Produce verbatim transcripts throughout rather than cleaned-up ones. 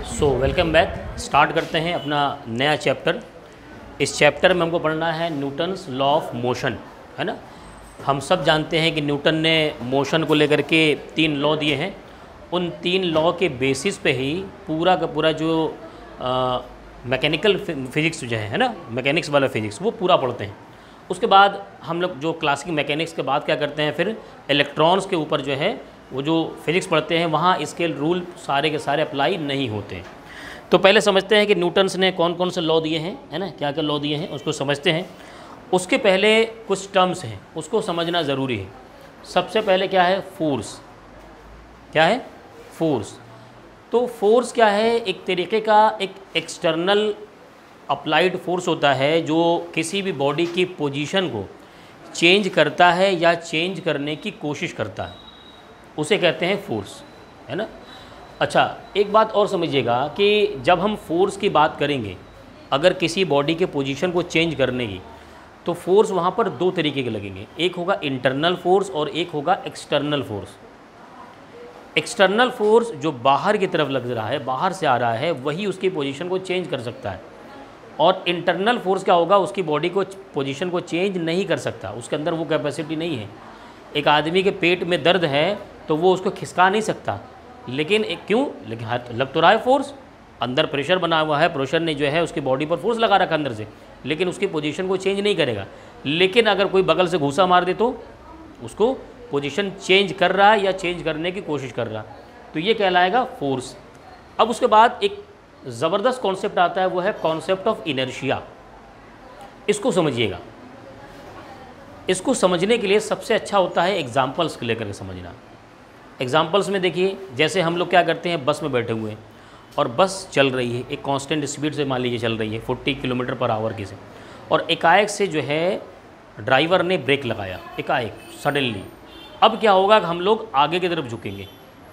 So welcome back. Start करते हैं अपना नया चैप्टर। इस चैप्टर में हमको पढ़ना है न्यूटन्स लॉ ऑफ मोशन, है ना। हम सब जानते हैं कि न्यूटन ने मोशन को लेकर के तीन लॉ दिए हैं। उन तीन लॉ के बेसिस पे ही पूरा का पूरा जो मैकेनिकल फिजिक्स जो है है ना, मैकेनिक्स वाला फिजिक्स, वो पूरा पढ़ते हैं। उसके बाद हम लोग जो क्लासिक मैकेनिक्स के बाद क्या करते हैं, फिर इलेक्ट्रॉन्स के ऊपर जो है वो जो फिजिक्स पढ़ते हैं, वहाँ इसके रूल सारे के सारे अप्लाई नहीं होते हैं। तो पहले समझते हैं कि न्यूटन्स ने कौन कौन से लॉ दिए हैं, है ना, क्या क्या लॉ दिए हैं, उसको समझते हैं। उसके पहले कुछ टर्म्स हैं, उसको समझना ज़रूरी है। सबसे पहले क्या है, फोर्स। क्या है, फोर्स। तो फोर्स क्या है, एक तरीके का एक एक्सटर्नल अप्लाइड फोर्स होता है जो किसी भी बॉडी की पोजीशन को चेंज करता है या चेंज करने की कोशिश करता है, उसे कहते हैं फोर्स, है ना। अच्छा, एक बात और समझिएगा कि जब हम फोर्स की बात करेंगे, अगर किसी बॉडी के पोजीशन को चेंज करने की, तो फोर्स वहाँ पर दो तरीके के लगेंगे। एक होगा इंटरनल फोर्स और एक होगा एक्सटर्नल फोर्स। एक्सटर्नल फोर्स जो बाहर की तरफ लग रहा है, बाहर से आ रहा है, वही उसकी पोजीशन को चेंज कर सकता है। और इंटरनल फोर्स क्या होगा, उसकी बॉडी को पोजीशन को चेंज नहीं कर सकता, उसके अंदर वो कैपेसिटी नहीं है। एक आदमी के पेट में दर्द है तो वो उसको खिसका नहीं सकता, लेकिन एक क्यों, लेकिन हाथ लग तो रहा है फोर्स, अंदर प्रेशर बना हुआ है, प्रेशर ने जो है उसकी बॉडी पर फोर्स लगा रखा अंदर से, लेकिन उसकी पोजीशन को चेंज नहीं करेगा। लेकिन अगर कोई बगल से घूसा मार दे तो उसको पोजीशन चेंज कर रहा है या चेंज करने की कोशिश कर रहा है, तो ये कहलाएगा फोर्स। अब उसके बाद एक ज़बरदस्त कॉन्सेप्ट आता है, वो है कॉन्सेप्ट ऑफ इनर्शिया। इसको समझिएगा। इसको समझने के लिए सबसे अच्छा होता है एग्जाम्पल्स को लेकर के समझना। एग्जाम्पल्स में देखिए, जैसे हम लोग क्या करते हैं, बस में बैठे हुए हैं और बस चल रही है, एक कांस्टेंट स्पीड से मान लीजिए चल रही है चालीस किलोमीटर पर आवर की से, और एकाएक से जो है ड्राइवर ने ब्रेक लगाया, एकाएक सडनली। अब क्या होगा कि हम लोग आगे की तरफ झुकेंगे,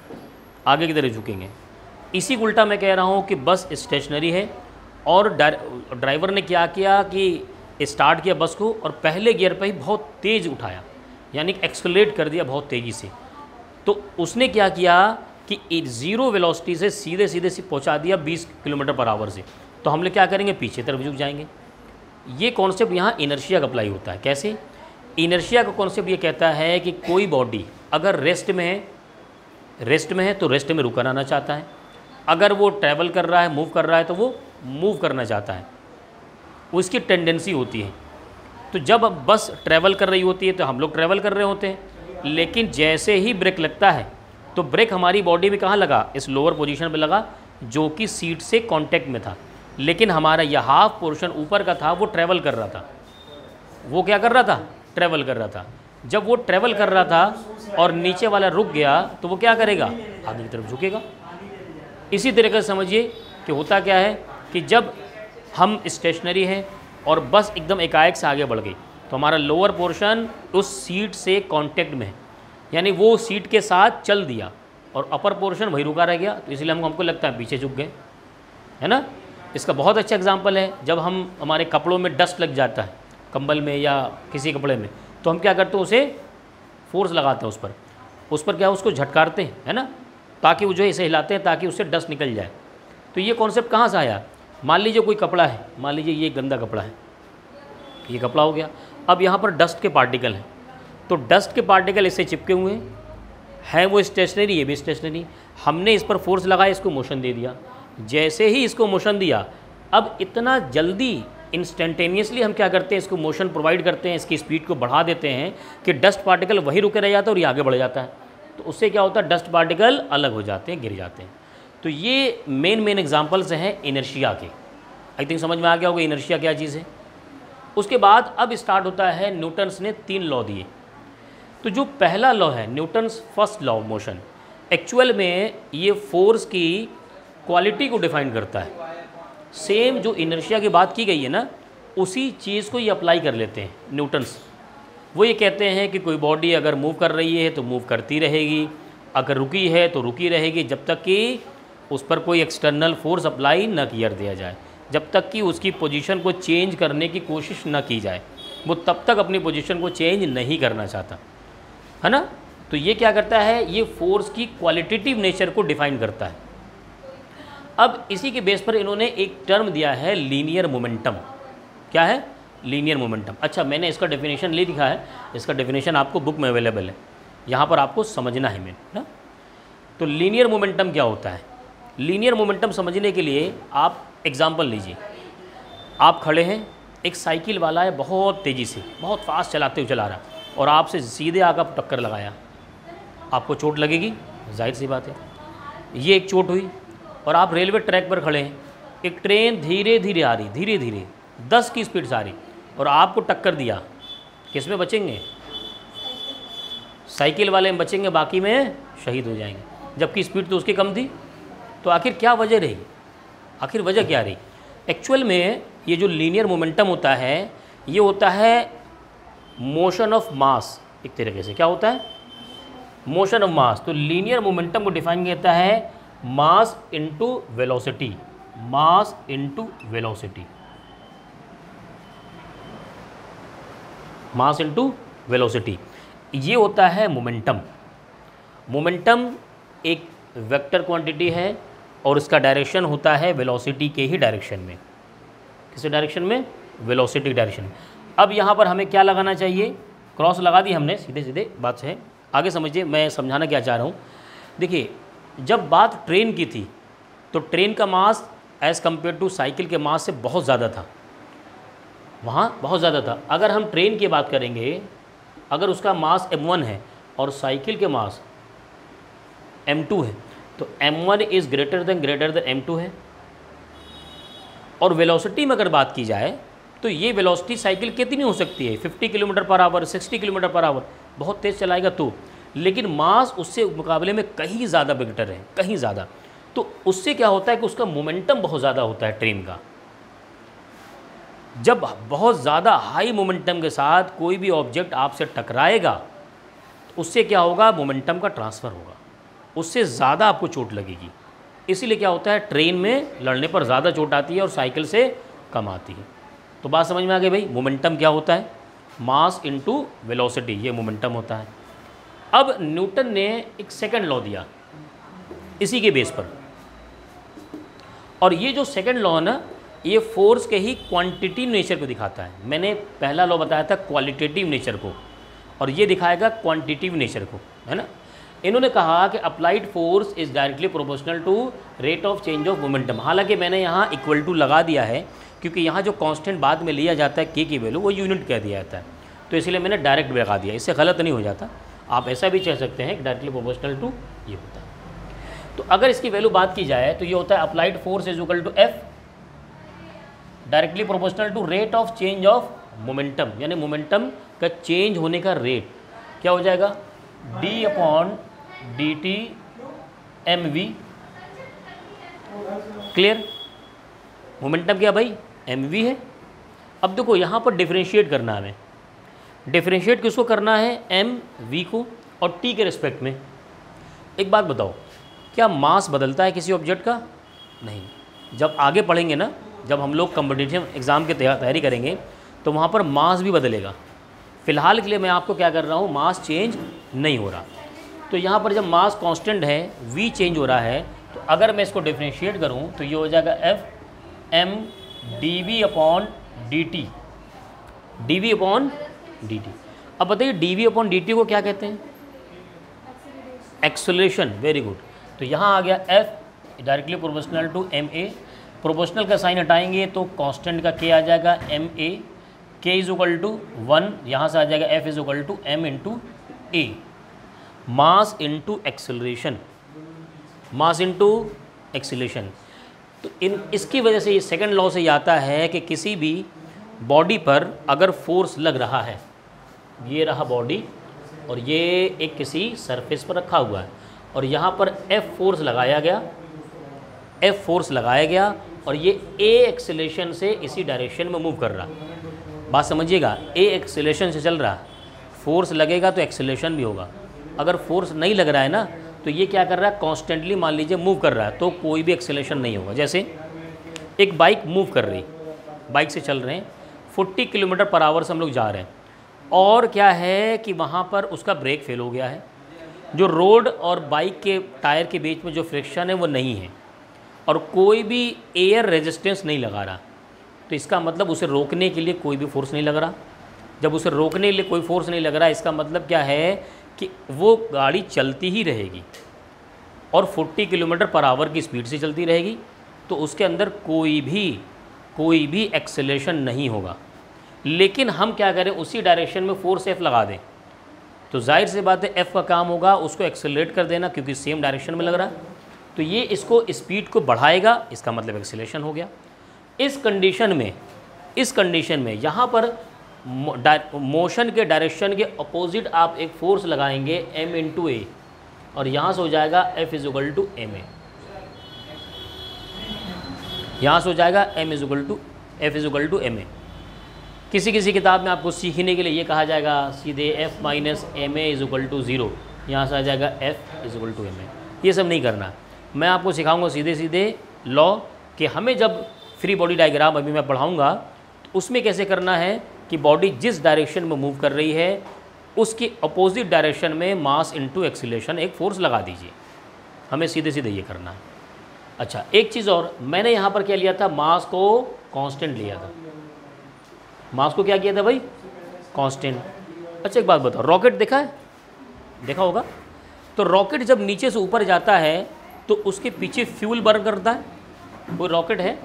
आगे की तरफ झुकेंगे। इसी उल्टा मैं कह रहा हूँ कि बस स्टेशनरी है और ड्राइवर ने क्या किया कि स्टार्ट किया बस को और पहले गियर पे ही बहुत तेज़ उठाया, यानी एक्सेलरेट कर दिया बहुत तेज़ी से। तो उसने क्या किया कि ज़ीरो वेलोसिटी से सीधे सीधे से पहुंचा दिया बीस किलोमीटर पर आवर से। तो हम लोग क्या करेंगे, पीछे तरफ झुक जाएंगे। ये कॉन्सेप्ट यहाँ इनर्शिया का अप्लाई होता है। कैसे, इनर्शिया का कॉन्सेप्ट ये कहता है कि कोई बॉडी अगर रेस्ट में है, रेस्ट में है तो रेस्ट में रुकना आना चाहता है, अगर वो ट्रैवल कर रहा है, मूव कर रहा है, तो वो मूव करना चाहता है, वो इसकी टेंडेंसी होती है। तो जब बस ट्रैवल कर रही होती है तो हम लोग ट्रैवल कर रहे होते हैं, लेकिन जैसे ही ब्रेक लगता है तो ब्रेक हमारी बॉडी में कहाँ लगा, इस लोअर पोजीशन पे लगा जो कि सीट से कांटेक्ट में था, लेकिन हमारा यह हाफ पोर्शन ऊपर का था वो ट्रैवल कर रहा था। वो क्या कर रहा था, ट्रैवल कर रहा था। जब वो ट्रैवल कर रहा था और नीचे वाला रुक गया तो वो क्या करेगा, आगे की तरफ झुकेगा। इसी तरीके से समझिए कि होता क्या है कि जब हम स्टेशनरी हैं और बस एकदम एकाएक से आगे बढ़ गई तो हमारा लोअर पोर्शन उस सीट से कांटेक्ट में है, यानी वो सीट के साथ चल दिया और अपर पोर्शन वही रुका रह गया, तो इसलिए हमको हमको लगता है पीछे झुक गए, है ना। इसका बहुत अच्छा एग्जांपल है, जब हम हमारे कपड़ों में डस्ट लग जाता है, कंबल में या किसी कपड़े में, तो हम क्या करते हैं, उसे फोर्स लगाते हैं उस पर उस पर क्या उसको झटकारते हैं, है ना, ताकि वो जो इसे हिलाते हैं ताकि उससे डस्ट निकल जाए। तो ये कॉन्सेप्ट कहाँ से आया, मान लीजिए कोई कपड़ा है, मान लीजिए ये गंदा कपड़ा है, ये कपड़ा हो गया, अब यहाँ पर डस्ट के पार्टिकल हैं, तो डस्ट के पार्टिकल इससे चिपके हुए हैं, वो स्टेशनरी, ये भी स्टेशनरी। हमने इस पर फोर्स लगाया, इसको मोशन दे दिया। जैसे ही इसको मोशन दिया, अब इतना जल्दी इंस्टेंटेनियसली हम क्या करते हैं, इसको मोशन प्रोवाइड करते हैं, इसकी स्पीड को बढ़ा देते हैं कि डस्ट पार्टिकल वहीं रुके रह जाता है और ये आगे बढ़ जाता है। तो उससे क्या होता है, डस्ट पार्टिकल अलग हो जाते हैं, गिर जाते हैं। तो ये मेन मेन एग्जाम्पल्स हैं इनर्शिया के। आई थिंक समझ में आ गया होगा इनर्शिया क्या चीज़ है। उसके बाद अब स्टार्ट होता है, न्यूटन्स ने तीन लॉ दिए। तो जो पहला लॉ है Newton's first law of motion, actual में ये फोर्स की क्वालिटी को डिफाइन करता है। सेम जो इनर्शिया की बात की गई है ना, उसी चीज़ को ये अप्लाई कर लेते हैं न्यूटन्स। वो ये कहते हैं कि कोई बॉडी अगर मूव कर रही है तो मूव करती रहेगी, अगर रुकी है तो रुकी रहेगी, जब तक कि उस पर कोई एक्सटर्नल फोर्स अप्लाई न किया दिया जाए, जब तक कि उसकी पोजीशन को चेंज करने की कोशिश न की जाए, वो तब तक अपनी पोजीशन को चेंज नहीं करना चाहता, है ना। तो ये क्या करता है, ये फोर्स की क्वालिटेटिव नेचर को डिफाइन करता है। अब इसी के बेस पर इन्होंने एक टर्म दिया है लीनियर मोमेंटम। क्या है? Linear momentum. अच्छा, मैंने इसका डेफिनेशन ले लिखा है, इसका डेफिनेशन आपको बुक में अवेलेबल है, यहाँ पर आपको समझना है मैंने ना। तो लीनियर मोमेंटम क्या होता है? लीनियर मोमेंटम समझने के लिए आप एग्जांपल लीजिए। आप खड़े हैं, एक साइकिल वाला है, बहुत तेज़ी से, बहुत फास्ट चलाते हुए चला रहा, और आपसे सीधे आकर टक्कर लगाया, आपको चोट लगेगी, जाहिर सी बात है। ये एक चोट हुई। और आप रेलवे ट्रैक पर खड़े हैं, एक ट्रेन धीरे धीरे आ रही, धीरे धीरे दस की स्पीड से आ रही, और आपको टक्कर दिया, किस में बचेंगे? साइकिल वाले में बचेंगे, बाकी में शहीद हो जाएंगे, जबकि स्पीड तो उसकी कम थी। तो आखिर क्या वजह रही? आखिर वजह क्या रही? एक्चुअल में ये जो लीनियर मोमेंटम होता है, ये होता है मोशन ऑफ मास। एक तरीके से क्या होता है? Motion of mass. तो लीनियर मोमेंटम को डिफाइन करता है mass into velocity, mass into velocity, mass into velocity, ये होता है मोमेंटम। मोमेंटम एक वेक्टर क्वांटिटी है और इसका डायरेक्शन होता है वेलोसिटी के ही डायरेक्शन में। किस डायरेक्शन में? वेलोसिटी डायरेक्शन में। अब यहाँ पर हमें क्या लगाना चाहिए? क्रॉस लगा दी हमने, सीधे सीधे बात है। आगे समझिए, मैं समझाना क्या चाह रहा हूँ। देखिए, जब बात ट्रेन की थी तो ट्रेन का mass as compared to cycle के मास से बहुत ज़्यादा था, वहाँ बहुत ज़्यादा था। अगर हम ट्रेन की बात करेंगे, अगर उसका मास एम वन है और साइकिल के मास एम टू है, तो M one is greater than greater than M two है। और वेलोसिटी में अगर बात की जाए तो ये वेलोसिटी साइकिल कितनी हो सकती है? Fifty kilometre per hour, sixty kilometre per hour, बहुत तेज़ चलाएगा तो। लेकिन मास उससे मुकाबले में कहीं ज़्यादा बिगटर है, कहीं ज़्यादा। तो उससे क्या होता है कि उसका मोमेंटम बहुत ज़्यादा होता है ट्रेन का। जब बहुत ज़्यादा हाई मोमेंटम के साथ कोई भी ऑब्जेक्ट आपसे टकराएगा तो उससे क्या होगा? मोमेंटम का ट्रांसफ़र होगा, उससे ज़्यादा आपको चोट लगेगी। इसीलिए क्या होता है, ट्रेन में लड़ने पर ज़्यादा चोट आती है और साइकिल से कम आती है। तो बात समझ में आ गई भाई? मोमेंटम क्या होता है? मास इनटू वेलोसिटी, ये मोमेंटम होता है। अब न्यूटन ने एक सेकंड लॉ दिया इसी के बेस पर, और ये जो सेकंड लॉ है ना, ये फोर्स के ही क्वांटिटेटिव नेचर को दिखाता है। मैंने पहला लॉ बताया था क्वालिटेटिव नेचर को, और ये दिखाएगा क्वांटिटेटिव नेचर को, है ना। इन्होंने कहा कि applied force is directly proportional to rate of change of momentum. हालांकि मैंने यहाँ इक्वल टू लगा दिया है, क्योंकि यहाँ जो कांस्टेंट बाद में लिया जाता है के की वैल्यू, वो यूनिट कह दिया जाता है, तो इसलिए मैंने डायरेक्ट लगा दिया, इससे गलत नहीं हो जाता। आप ऐसा भी कह सकते हैं कि डायरेक्टली प्रोपोर्शनल टू ये होता है। तो अगर इसकी वैल्यू बात की जाए तो ये होता है applied force is equal to F directly proportional to rate of change of momentum, यानी मोमेंटम का चेंज होने का रेट क्या हो जाएगा? D upon D T M V. Clear? Momentum क्या भाई? एम वी है। अब देखो यहाँ पर डिफरेंशिएट करना है हमें। डिफरेंशिएट किसको करना है? एम वी को, और टी के रिस्पेक्ट में। एक बात बताओ, क्या मास बदलता है किसी ऑब्जेक्ट का? नहीं। जब आगे पढ़ेंगे ना, जब हम लोग कॉम्पिटिटिव एग्ज़ाम की तैयारी करेंगे तो वहाँ पर मास भी बदलेगा। फ़िलहाल के लिए मैं आपको क्या कर रहा हूँ, मास चेंज नहीं हो रहा। तो यहाँ पर जब मास कांस्टेंट है, वी चेंज हो रहा है, तो अगर मैं इसको डिफरेंशिएट करूँ तो ये हो जाएगा F M D V upon D T, D V upon D T. अब बताइए D V upon D T को क्या कहते हैं? एक्सेलरेशन। Very good. तो यहाँ आ गया F directly proportional to M A. Proportional का साइन हटाएंगे तो कांस्टेंट का के आ जाएगा एम ए, के इज इक्वल टू वन, यहाँ से आ जाएगा F is equal to M into A. Mass into acceleration, mass into acceleration. तो इन इसकी वजह से ये सेकंड लॉ से ये आता है कि किसी भी बॉडी पर अगर फोर्स लग रहा है, ये रहा बॉडी और ये एक किसी सरफेस पर रखा हुआ है, और यहाँ पर एफ फोर्स लगाया गया, एफ फोर्स लगाया गया और ये ए एक्सेलरेशन से इसी डायरेक्शन में मूव कर रहा। बात समझिएगा, ए एक्सेलरेशन से चल रहा, फोर्स लगेगा तो एक्सेलरेशन भी होगा। अगर फोर्स नहीं लग रहा है ना, तो ये क्या कर रहा है, कॉन्स्टेंटली मान लीजिए मूव कर रहा है, तो कोई भी एक्सेलरेशन नहीं होगा। जैसे एक बाइक मूव कर रही, बाइक से चल रहे हैं, चालीस किलोमीटर पर आवर से हम लोग जा रहे हैं, और क्या है कि वहाँ पर उसका ब्रेक फेल हो गया है। जो रोड और बाइक के टायर के बीच में जो फ्रिक्शन है वो नहीं है, और कोई भी एयर रेजिस्टेंस नहीं लगा रहा, तो इसका मतलब उसे रोकने के लिए कोई भी फोर्स नहीं लग रहा। जब उसे रोकने के लिए कोई फोर्स नहीं लग रहा, इसका मतलब क्या है कि वो गाड़ी चलती ही रहेगी और चालीस किलोमीटर पर आवर की स्पीड से चलती रहेगी, तो उसके अंदर कोई भी कोई भी एक्सेलरेशन नहीं होगा। लेकिन हम क्या करें, उसी डायरेक्शन में फोर्स एफ लगा दें, तो जाहिर सी बात है एफ़ का काम होगा उसको एक्सेलरेट कर देना, क्योंकि सेम डायरेक्शन में लग रहा है, तो ये इसको स्पीड को बढ़ाएगा, इसका मतलब एक्सेलरेशन हो गया। इस कंडीशन में इस कंडीशन में यहाँ पर मोशन के डायरेक्शन के अपोजिट आप एक फोर्स लगाएंगे एम इंटू ए, और यहाँ से हो जाएगा F is equal to M A, यहाँ से हो जाएगा M is equal to F is equal to M A. किसी किसी किताब में आपको सीखने के लिए ये कहा जाएगा सीधे F minus M A is equal to zero, यहाँ से आ जाएगा F is equal to M A. ये सब नहीं करना, मैं आपको सिखाऊंगा सीधे सीधे लॉ कि हमें जब फ्री बॉडी डायग्राम अभी मैं पढ़ाऊँगा तो उसमें कैसे करना है कि बॉडी जिस डायरेक्शन में मूव कर रही है उसकी अपोजिट डायरेक्शन में मास इनटू एक्सीलरेशन एक फोर्स लगा दीजिए, हमें सीधे सीधे ये करना है। अच्छा, एक चीज़ और, मैंने यहाँ पर क्या लिया था, मास को कांस्टेंट लिया था। मास को क्या किया था भाई, कांस्टेंट। अच्छा एक बात बताओ, रॉकेट देखा है, देखा होगा, तो रॉकेट जब नीचे से ऊपर जाता है तो उसके पीछे फ्यूल बर्न करता है। कोई रॉकेट है,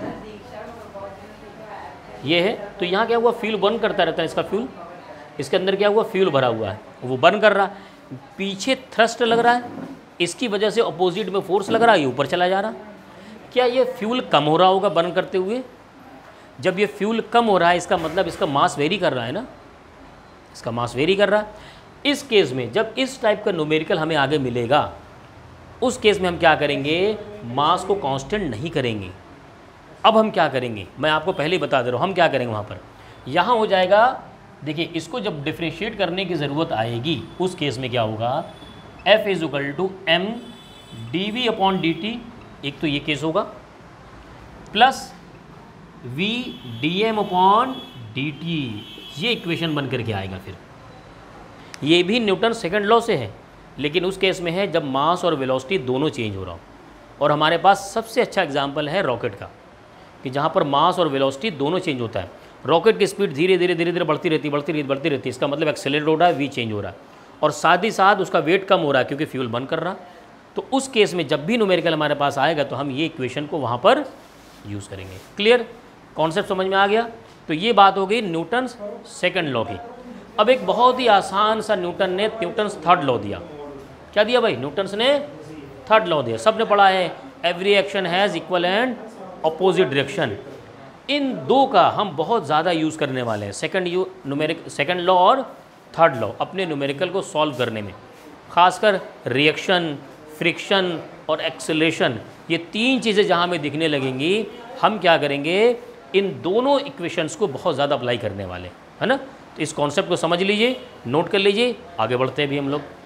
ये है, तो यहाँ क्या हुआ, फ्यूल बर्न करता रहता है, इसका फ्यूल, इसके अंदर क्या हुआ, फ्यूल भरा हुआ है, वो बर्न कर रहा है, पीछे थ्रस्ट लग रहा है, इसकी वजह से अपोजिट में फोर्स लग रहा है, ये ऊपर चला जा रहा। क्या ये फ्यूल कम हो रहा होगा बर्न करते हुए? जब ये फ्यूल कम हो रहा है इसका मतलब इसका मास वेरी कर रहा है ना, इसका मास वेरी कर रहा है। इस केस में जब इस टाइप का न्यूमेरिकल हमें आगे मिलेगा, उस केस में हम क्या करेंगे, मास को कांस्टेंट नहीं करेंगे। अब हम क्या करेंगे, मैं आपको पहले ही बता दे रहा हूँ हम क्या करेंगे। वहाँ पर यहाँ हो जाएगा, देखिए इसको जब डिफ्रेंशिएट करने की ज़रूरत आएगी उस केस में क्या होगा, F is equal to M D V upon D T, एक तो ये केस होगा, plus V D M upon D T, ये इक्वेशन बन करके आएगा। फिर ये भी न्यूटन सेकंड लॉ से है, लेकिन उस केस में है जब मास और वेलोसिटी दोनों चेंज हो रहा हो। और हमारे पास सबसे अच्छा एग्जांपल है रॉकेट का, कि जहाँ पर मास और वेलोसिटी दोनों चेंज होता है। रॉकेट की स्पीड धीरे धीरे धीरे धीरे बढ़ती रहती बढ़ती रहती बढ़ती रहती है, इसका मतलब एक्सेलरेट हो रहा है, वी चेंज हो रहा है, और साथ ही साथ उसका वेट कम हो रहा है क्योंकि फ्यूल बर्न कर रहा। तो उस केस में जब भी न्यूमेरिकल हमारे पास आएगा तो हम ये इक्वेशन को वहाँ पर यूज़ करेंगे। क्लियर, कॉन्सेप्ट समझ में आ गया? तो ये बात हो गई न्यूटन सेकंड लॉ की। अब एक बहुत ही आसान सा न्यूटन ने न्यूटन थर्ड लॉ दिया। क्या दिया भाई? न्यूटन ने थर्ड लॉ दिया। सबने पढ़ा है, every action has equal and opposite direction. इन दो का हम बहुत ज़्यादा यूज़ करने वाले हैं, second you numeric second law और थर्ड लॉ, अपने न्यूमेरिकल को सॉल्व करने में। खासकर रिएक्शन, फ्रिक्शन और एक्सेलरेशन, ये तीन चीज़ें जहाँ हमें दिखने लगेंगी, हम क्या करेंगे, इन दोनों इक्वेशंस को बहुत ज़्यादा अप्लाई करने वाले, है ना। तो इस कॉन्सेप्ट को समझ लीजिए, नोट कर लीजिए, आगे बढ़ते हैं भी हम लोग।